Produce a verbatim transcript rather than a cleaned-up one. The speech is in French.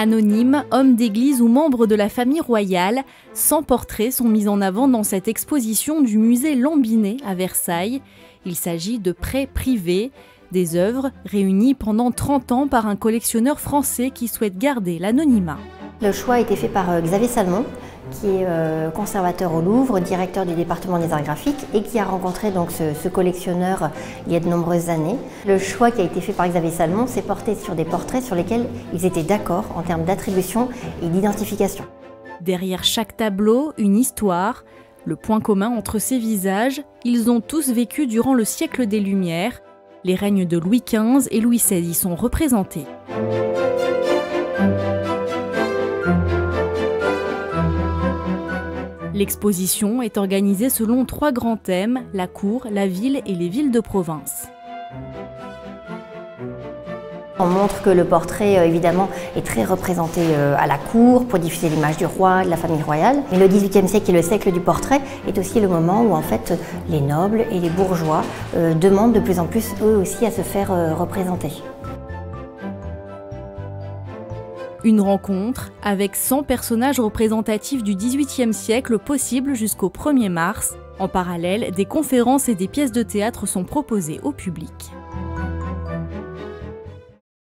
Anonymes, hommes d'église ou membres de la famille royale, cent portraits sont mis en avant dans cette exposition du musée Lambinet à Versailles. Il s'agit de prêts privés, des œuvres réunies pendant trente ans par un collectionneur français qui souhaite garder l'anonymat. Le choix a été fait par Xavier Salmon, qui est euh, conservateur au Louvre, directeur du département des arts graphiques et qui a rencontré donc ce, ce collectionneur il y a de nombreuses années. Le choix qui a été fait par Xavier Salmon s'est porté sur des portraits sur lesquels ils étaient d'accord en termes d'attribution et d'identification. Derrière chaque tableau, une histoire. Le point commun entre ces visages, ils ont tous vécu durant le siècle des Lumières. Les règnes de Louis quinze et Louis seize y sont représentés. L'exposition est organisée selon trois grands thèmes, la cour, la ville et les villes de province. On montre que le portrait, évidemment, est très représenté à la cour pour diffuser l'image du roi, de la famille royale. Mais le dix-huitième siècle, qui est le siècle du portrait, est aussi le moment où en fait les nobles et les bourgeois euh, demandent de plus en plus eux aussi à se faire euh, représenter. Une rencontre avec cent personnages représentatifs du dix-huitième siècle possible jusqu'au premier mars. En parallèle, des conférences et des pièces de théâtre sont proposées au public.